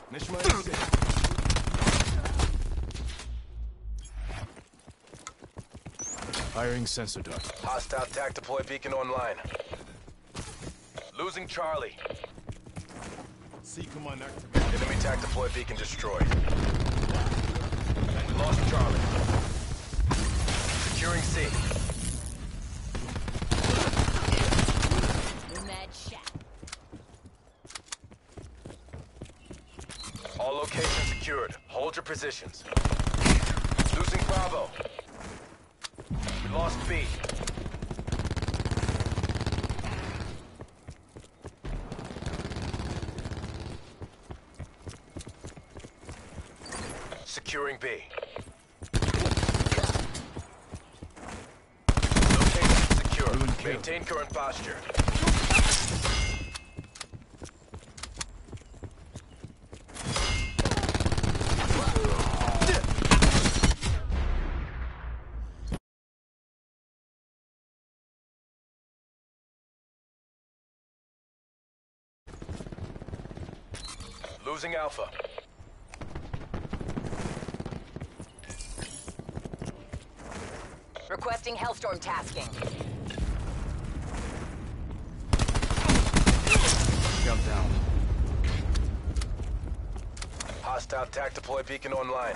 Firing sensor dart. Hostile TAC deploy beacon online. Losing Charlie. C command activated. Enemy TAC deploy beacon destroyed. We lost Charlie. Securing C. Mad shot. All locations secured. Hold your positions. Losing Bravo. We lost B. Securing B. Location secure. Maintain current posture. Losing Alpha. Requesting Hellstorm tasking. Scout down. Hostile TAC deploy beacon online.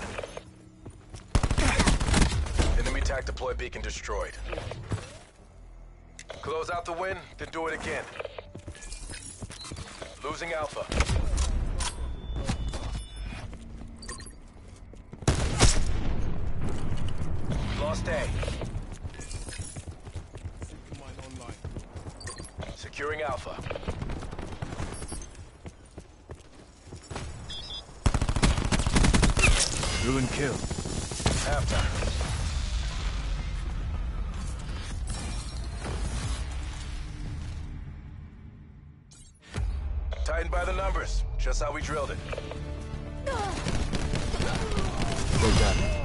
Enemy TAC deploy beacon destroyed. Close out the win, then do it again. Losing Alpha. Lost A. C command online. Securing Alpha. Ruin kill. Halftime. Tightened by the numbers, just how we drilled it. They got it.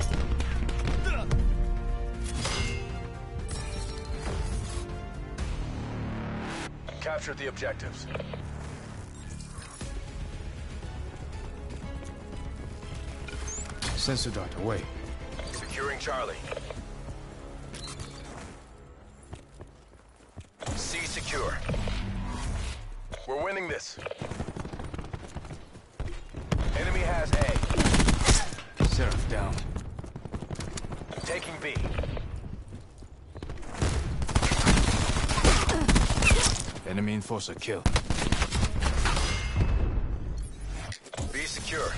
Captured the objectives. Sensor dart away. Securing Charlie. C secure. We're winning this. Enemy has A. Seraph down. Taking B. Enemy enforcer kill. B secure.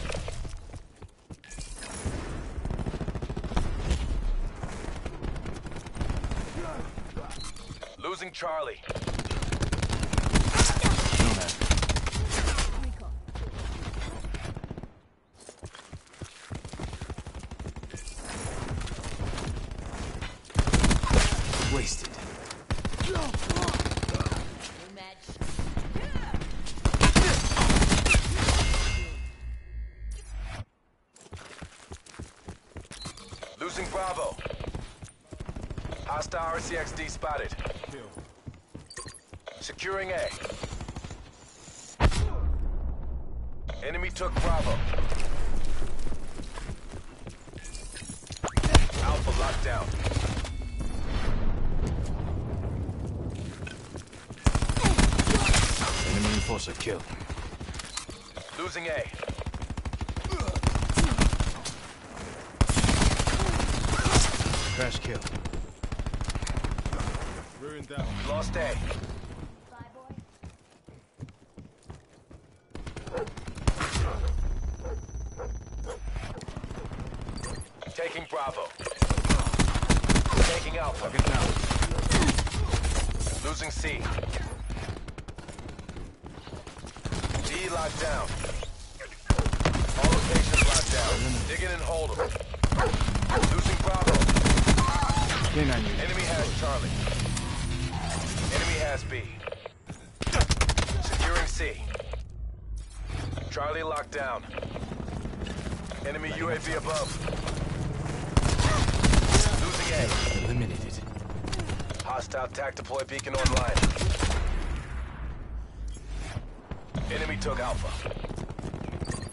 Losing Charlie. Nomad. Wasted. Mad Losing Bravo. Hostile RCXD spotted. Kill. Securing A. Enemy took Bravo. Alpha locked down. Enemy enforcer kill. Losing A. Crash kill. Ruin down. Lost A. Taking Bravo. Taking Alpha. Get down. Losing C. D locked down. All locations locked down. Dig in and hold them. Losing Bravo. K9 unit. Enemy has Charlie. Enemy has B. Securing C. Charlie locked down. Enemy UAV above. Losing A. Eliminated. Hostile TAC deploy beacon online. Enemy took Alpha.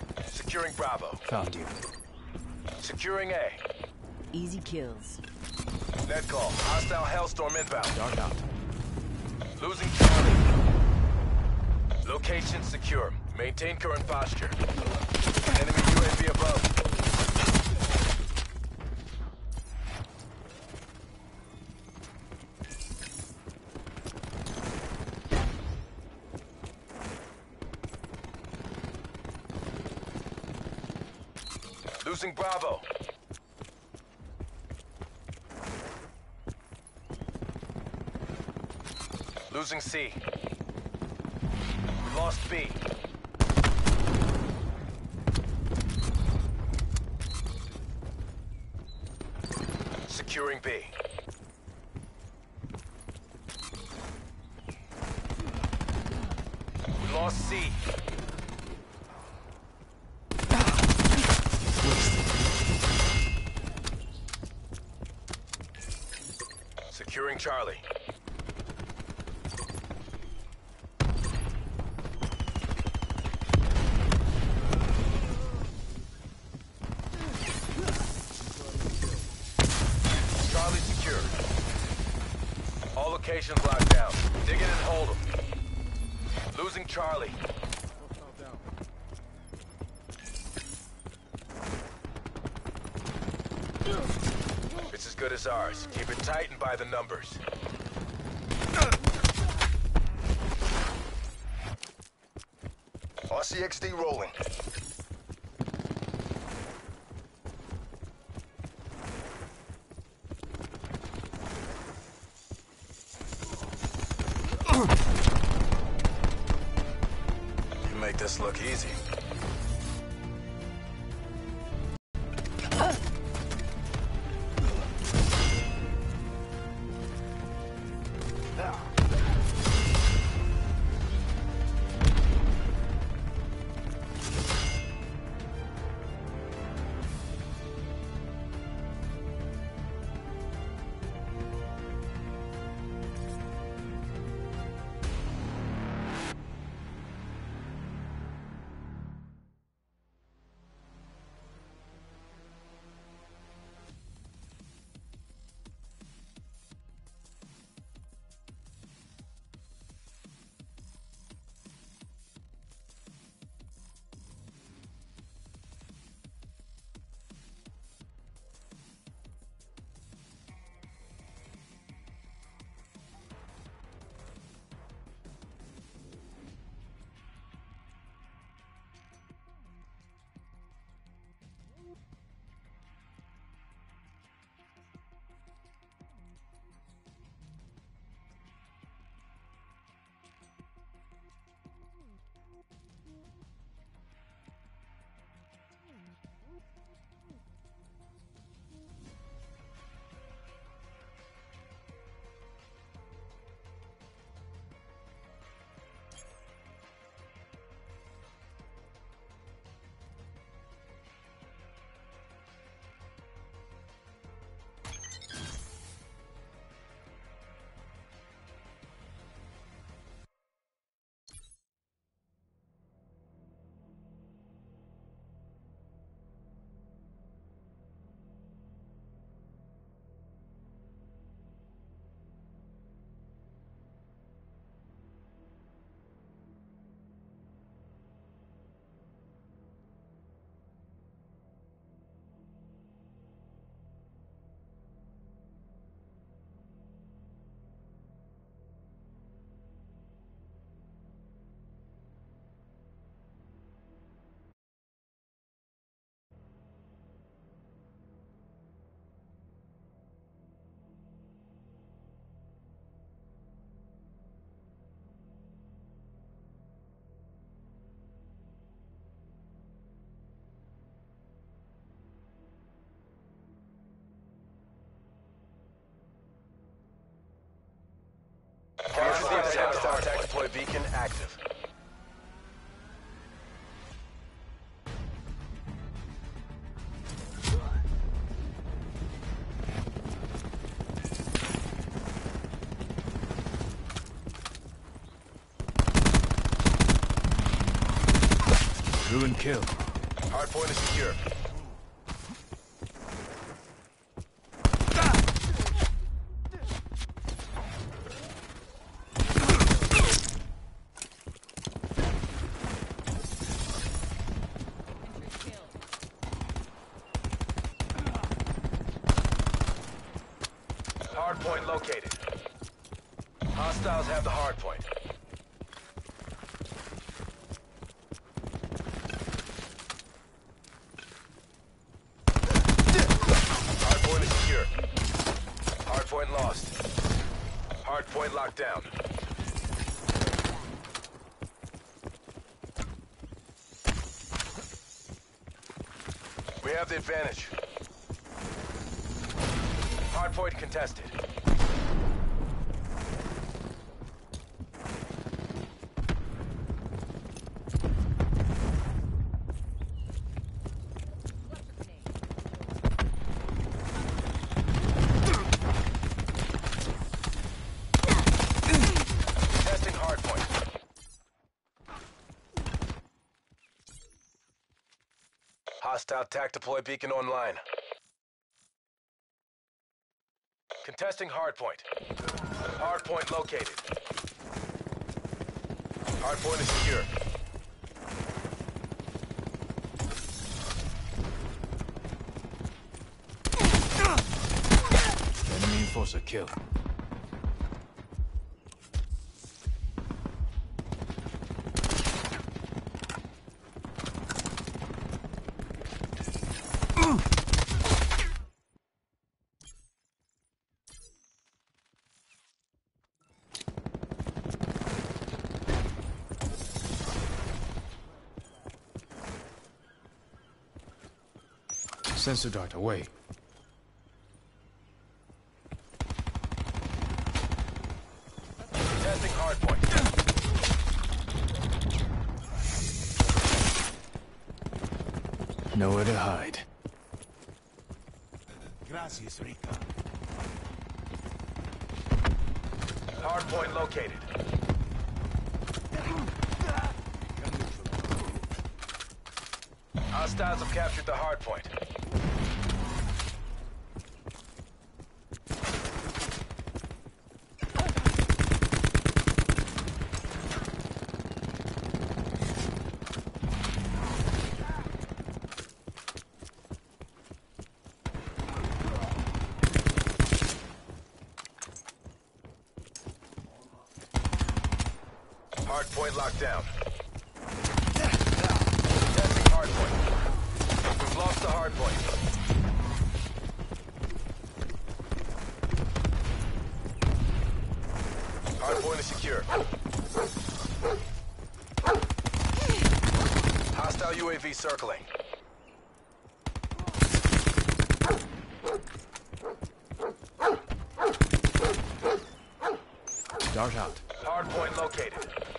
Securing Bravo. Found you. Securing A. Easy kills. Net call. Hostile Hellstorm inbound. Dark out. Losing Charlie. Location secure. Maintain current posture. Enemy UAV above. Losing Bravo. Losing C. We lost B. Securing B. We lost C. Securing Charlie. Charlie secured. All locations locked down. Dig in and hold them. Losing Charlie. Hostile down. It's as good as ours. Keep it tight and by the numbers. RCXD rolling. You make this look easy. Attack deploy beacon active. Ruin kill. Hardpoint is secure. Hardpoint located. Hostiles have the hardpoint. Hardpoint is secure. Hardpoint lost. Hardpoint locked down. We have the advantage. Hardpoint contested. Testing hardpoint. Hostile TAC deploy beacon online. Contesting hardpoint. Hardpoint located. Hardpoint is secure. Enemy enforcer kill. Sensor dart away. Testing hardpoint. Nowhere to hide. Gracias, Rita. Hardpoint located. Hostiles have captured the hardpoint. Hardpoint locked down. Testing hardpoint. We've lost the hardpoint. Hardpoint is secure. Hostile UAV circling. Dart out. Hardpoint located.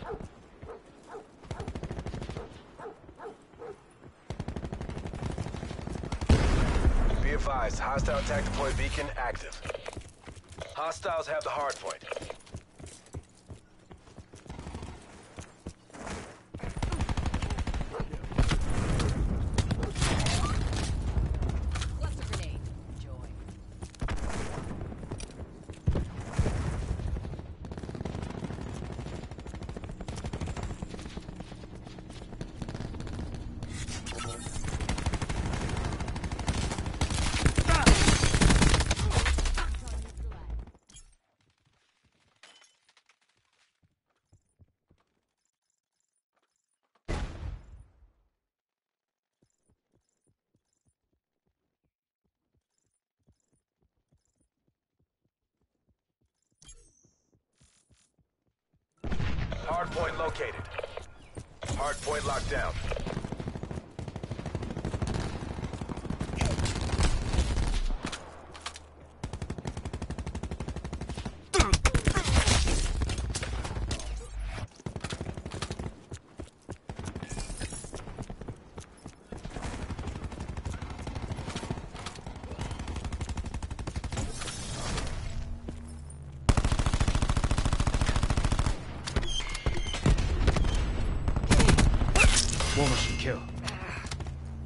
Be advised, hostile attack deploy beacon active. Hostiles have the hardpoint. Cluster grenade. Enjoy. Hardpoint located. Hardpoint locked down. War machine kill.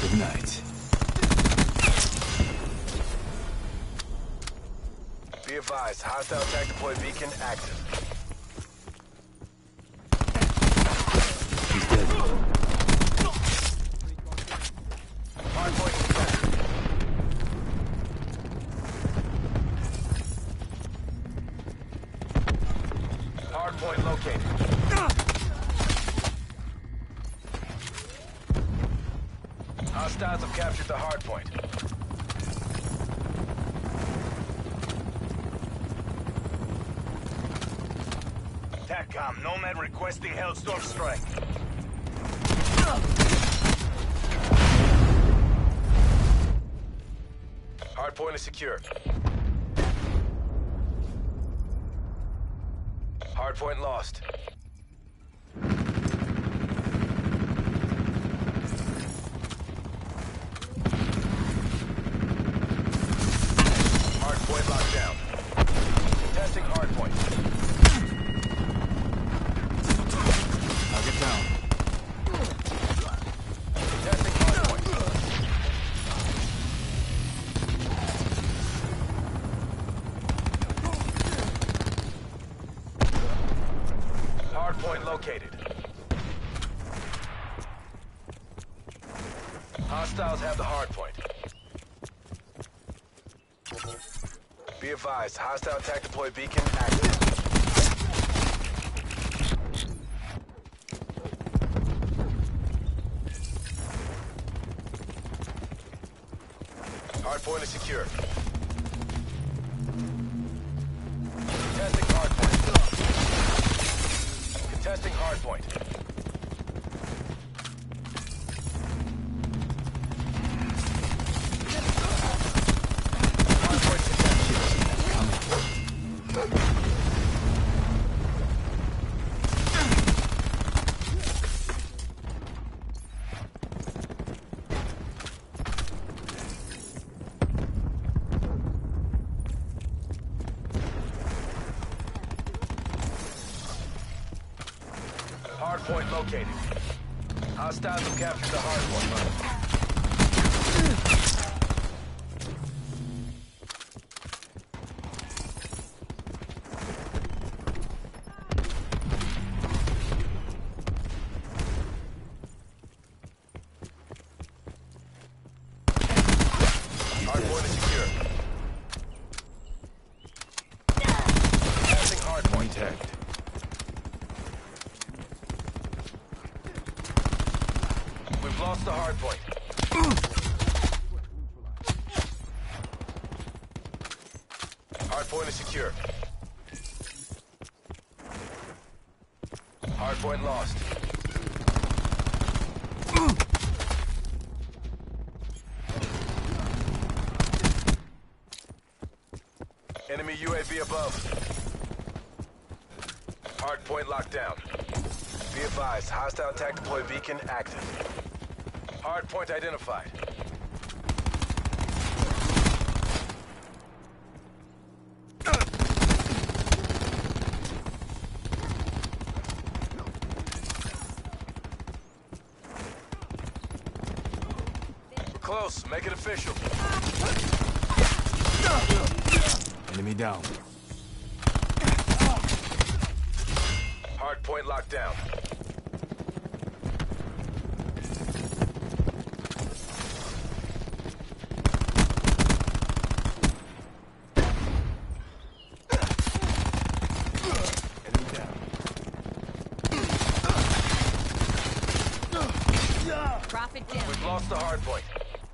Good night. Be advised, hostile attack deploy beacon active. He's dead. Hardpoint contested. Hardpoint located. Hostiles have captured the hardpoint. TACCOM, Nomad requesting Hellstorm strike. Hardpoint is secure. Hardpoint lost. Hardpoint locked down. Contesting hardpoint. Target down. Contesting hardpoint. Hardpoint located. Hostiles have the hardpoint. Be advised, hostile attack deploy beacon active. Hardpoint is secure. Contesting hardpoint. Contesting hardpoint. Hardpoint Hardpoint located. Hostiles have captured the hardpoint. Hardpoint is secure. Passing hardpoint tagged. We've lost the hardpoint. Hardpoint is secure. Hardpoint lost. Enemy UAV above. Hardpoint locked down. Be advised, hostile attack deploy beacon active. Hardpoint identified. We're close, make it official. Enemy down. Hardpoint locked down. Enemy down. Profit down. We've lost the hardpoint.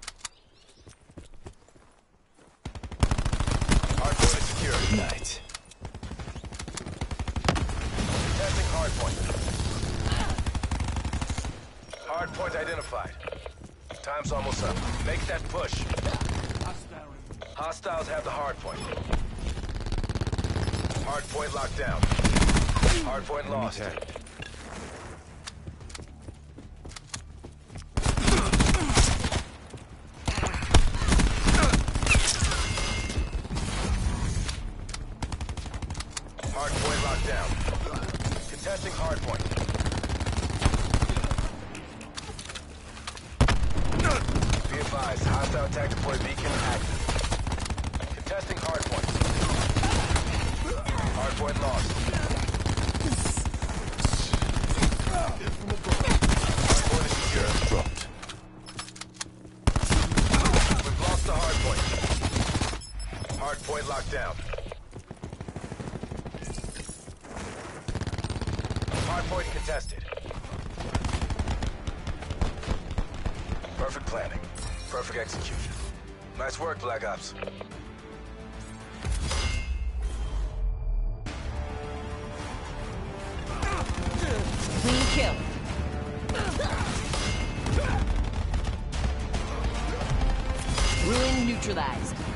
Hardpoint is secure. Good night. Testing hardpoint. Hardpoint identified. Time's almost up. Make that push. Hostiles have the hardpoint. Hardpoint locked down. Hardpoint Enemy lost. tagged. Hardpoint locked down. Contesting hardpoint. Contact deploy beacon active. Contesting hardpoint. Hardpoint lost. Hardpoint is secure. Dropped. We've lost the hardpoint. Hardpoint locked down. Hardpoint contested. Perfect planning. Perfect execution. Nice work, Black Ops. Clean kill. Ruin neutralized.